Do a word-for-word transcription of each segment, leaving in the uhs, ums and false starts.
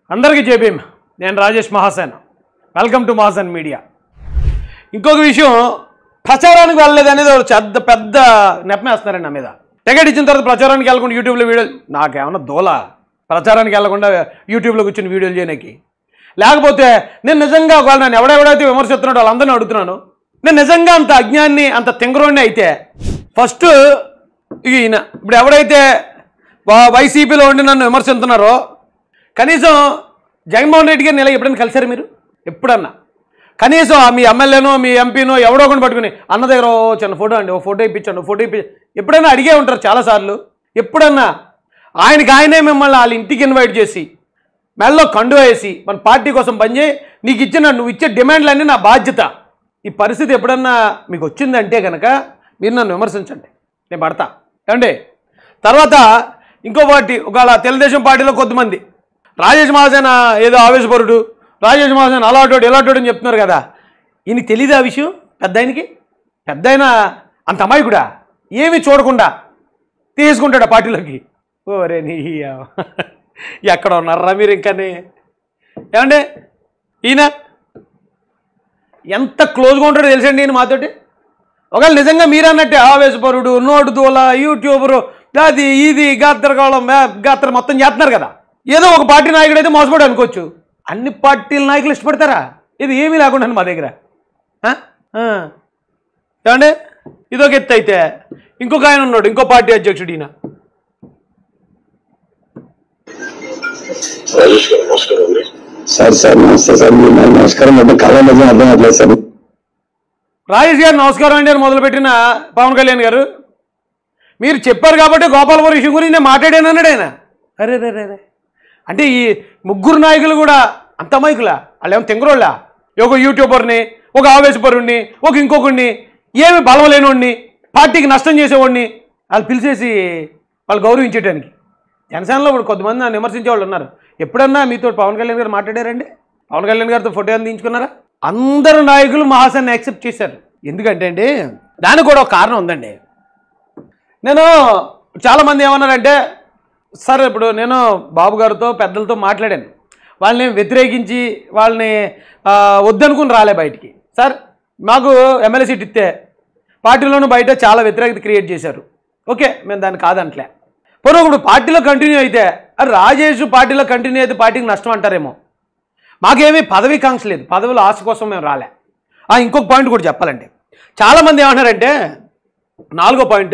అందరికీ జై భీమ్. నేను Rajesh Mahasen. Welcome to Mahasen media. ఇంకొక విషయం, ప్రచారానికి వెళ్ళలేదు అనేది ఒక పెద్ద పెద్ద నెప్పమేస్తున్నారండి నా మీద. టికెట్ ఇచ్చిన తర్వాత ప్రచారానికి వెళ్ళకుండా యూట్యూబ్లో వీడియోలు, నాకేమన్నా దోల ప్రచారానికి వెళ్ళకుండా యూట్యూబ్లో కూర్చొని వీడియోలు చేయడానికి. లేకపోతే నేను నిజంగా ఒకవేళ నన్ను ఎవడెవడైతే విమర్శిస్తున్నాడో వాళ్ళందరినీ అడుగుతున్నాను, నేను నిజంగా అంత అజ్ఞాన్ని అంత తింగరోడిని అయితే ఫస్ట్ ఈయన ఇప్పుడు ఎవడైతే వైసీపీలో ఉండి నన్ను విమర్శిస్తున్నారో, కనీసం జగన్మోహన్ రెడ్డి గారిని ఇలా ఎప్పుడైనా కలిసారు మీరు? ఎప్పుడన్నా కనీసం మీ ఎమ్మెల్యేనో మీ ఎంపీనో ఎవడో ఒకటి పట్టుకుని అన్న దగ్గర ఓ చిన్న ఫోటో అండి, ఓ ఫోటో ఇప్పించండి, ఓ ఫోటో ఇప్పి ఎప్పుడైనా అడిగే ఉంటారు చాలాసార్లు. ఎప్పుడన్నా ఆయనకి ఆయనే మిమ్మల్ని వాళ్ళ ఇంటికి ఇన్వైట్ చేసి మెడలో కండు వేసి మన పార్టీ కోసం పనిచేయి, నీకు ఇచ్చిన నువ్వు ఇచ్చే డిమాండ్లన్నీ నా బాధ్యత, ఈ పరిస్థితి ఎప్పుడన్నా మీకు వచ్చిందంటే కనుక మీరు నన్ను విమర్శించండి, నేను పడతా ఏమండి. తర్వాత ఇంకో పార్టీ, ఒకవేళ తెలుగుదేశం పార్టీలో కొంతమంది రాజేష్ మహాసేన ఏదో ఆవేశపరుడు, రాజేష్ మహాసేన అలాటోడు ఇలాటోడు అని చెప్తున్నారు కదా, ఈయనకి తెలియదు ఆ విషయం. పెద్ద ఆయనకి పెద్ద ఆయన అంత అమాయకుడా, ఏమీ చూడకుండా తీసుకుంటాడు ఆ పార్టీలోకి. ఓరే నీ ఎక్కడ ఉన్నారా మీరు ఇంకానే ఏమంటే. ఈయన ఎంత క్లోజ్గా ఉంటాడో తెలుసండి ఈయన మాతోటి. ఒకవేళ నిజంగా మీరు అన్నట్టే ఆవేశపరుడు, నోటు దూల, యూట్యూబరు, అది ఇది గాత్రకాలం గాత్ర మొత్తం చేస్తున్నారు కదా, ఏదో ఒక పార్టీ నాయకుడు అయితే మోసపడి అనుకోవచ్చు. అన్ని పార్టీల నాయకులు ఇష్టపడతారా? ఇది ఏమీ లేకుండా మా దగ్గర ఏమంటే. ఇదొక ఎత్తు అయితే ఇంకొక ఆయన ఉన్నాడు, ఇంకో పార్టీ అధ్యక్షుడు. ఈయన సార్ సార్ నమస్తే సార్. నమస్కారం అంటే కళ నిజం అర్థం అవ్వట్లేదు సార్. రాజేష్ గారు నమస్కారం అండి అని మొదలుపెట్టిన పవన్ కళ్యాణ్ గారు, మీరు చెప్పారు కాబట్టి గోపాలపురం విషయం గురించి నేను మాట్లాడాను అన్నాడు ఆయన. అరే రే రే అంటే ఈ ముగ్గురు నాయకులు కూడా అంత అమాయకులా? వాళ్ళు ఏమో తింగరోళ్ళా? ఒక యూట్యూబర్ని, ఒక ఆవేశపరుణ్ణి, ఒక ఇంకొకరిని, ఏమి బలం లేనివాడిని, పార్టీకి నష్టం చేసేవాడిని వాళ్ళు పిలిచేసి వాళ్ళు గౌరవించేయడానికి. జనసేనలో ఇప్పుడు కొంతమంది నన్ను విమర్శించే వాళ్ళు ఉన్నారు. ఎప్పుడన్నా మీతో పవన్ కళ్యాణ్ గారు మాట్లాడారండి? పవన్ కళ్యాణ్ గారితో ఫోటో ఏమైనా తీయించుకున్నారా? అందరు నాయకులు మహాసేన్ని యాక్సెప్ట్ చేశారు. ఎందుకంటే అండి దానికి కూడా ఒక కారణం ఉందండి. నేను చాలామంది ఏమన్నారంటే, సార్ ఇప్పుడు నేను బాబు గారితో పెద్దలతో మాట్లాడాను, వాళ్ళని వ్యతిరేకించి వాళ్ళని వద్దనుకుని రాలే బయటికి. సార్ మాకు ఎమ్మెల్యే సీట్ ఇస్తే పార్టీలోనూ బయట చాలా వ్యతిరేకత క్రియేట్ చేశారు, ఓకే మేము దాన్ని కాదంటలే. పోనీ ఇప్పుడు పార్టీలో కంటిన్యూ అయితే, అది రాజేష్ పార్టీలో కంటిన్యూ అయితే పార్టీకి నష్టం అంటారేమో. మాకేమీ పదవి కాంక్ష లేదు, పదవుల ఆశ కోసం మేము రాలే. ఇంకొక పాయింట్ కూడా చెప్పాలండి, చాలామంది ఏమన్నారంటే, నాలుగో పాయింట్,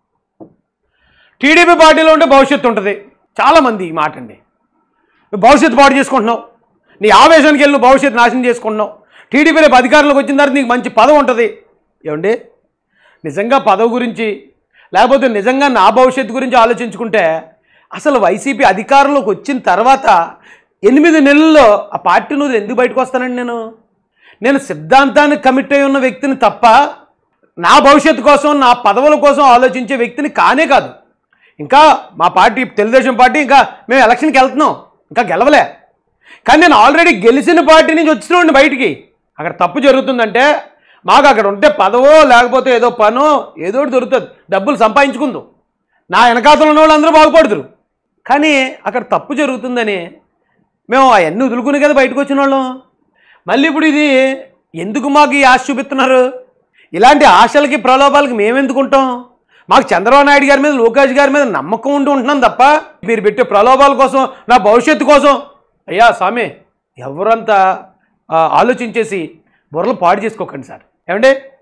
టీడీపీ పార్టీలో ఉంటే భవిష్యత్తు ఉంటుంది. చాలామంది ఈ మాట అండి, భవిష్యత్తు పాటు చేసుకుంటున్నావు, నీ ఆవేశానికి వెళ్ళి నువ్వు భవిష్యత్తు నాశనం చేసుకుంటున్నావు, టీడీపీ రేపు అధికారంలోకి వచ్చిన తర్వాత నీకు మంచి పదవి ఉంటుంది. ఏమండి నిజంగా పదవి గురించి లేకపోతే నిజంగా నా భవిష్యత్తు గురించి ఆలోచించుకుంటే, అసలు వైసీపీ అధికారంలోకి వచ్చిన తర్వాత ఎనిమిది నెలల్లో ఆ పార్టీ నువ్వు ఎందుకు బయటకు వస్తానండి? నేను నేను సిద్ధాంతానికి కమిట్ అయి ఉన్న వ్యక్తిని తప్ప నా భవిష్యత్తు కోసం నా పదవుల కోసం ఆలోచించే వ్యక్తిని కానే కాదు. ఇంకా మా పార్టీ తెలుగుదేశం పార్టీ ఇంకా మేము ఎలక్షన్కి వెళ్తున్నాం, ఇంకా గెలవలే. కానీ నేను ఆల్రెడీ గెలిచిన పార్టీ నుంచి వచ్చినాండి బయటికి. అక్కడ తప్పు జరుగుతుందంటే మాకు అక్కడ ఉంటే పదవో లేకపోతే ఏదో పనో ఏదో ఒకటి దొరుకుతుంది, డబ్బులు సంపాదించుకుందాం, నా వెనకాతలు ఉన్న వాళ్ళు అందరూ బాగుపడుతురు. కానీ అక్కడ తప్పు జరుగుతుందని మేము అవన్నీ వదులుకునే కదా బయటకు వచ్చిన వాళ్ళం. మళ్ళీ ఇప్పుడు ఇది ఎందుకు మాకు ఈ ఆశ చూపిస్తున్నారు? ఇలాంటి ఆశలకి ప్రలోభాలకి మేమెందుకుంటాం? మాకు చంద్రబాబు నాయుడు గారి మీద, లోకేష్ గారి మీద నమ్మకం ఉంటూ ఉంటున్నాం తప్ప మీరు పెట్టే ప్రలోభాల కోసం, నా భవిష్యత్తు కోసం. అయ్యా స్వామి, ఎవరంతా ఆలోచించేసి బుర్రలు పాడు చేసుకోకండి సార్. ఏమంటే